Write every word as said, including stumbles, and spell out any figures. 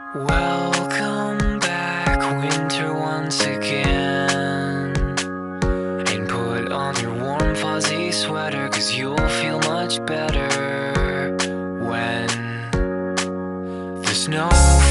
Welcome back, winter, once again. And put on your warm fuzzy sweater, 'cause you'll feel much better when the snow